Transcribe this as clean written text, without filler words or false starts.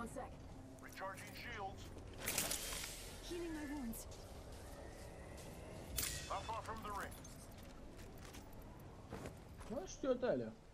One sec. Recharging shields. Healing my wounds. Not far from the ring. Ну, что это, Аля?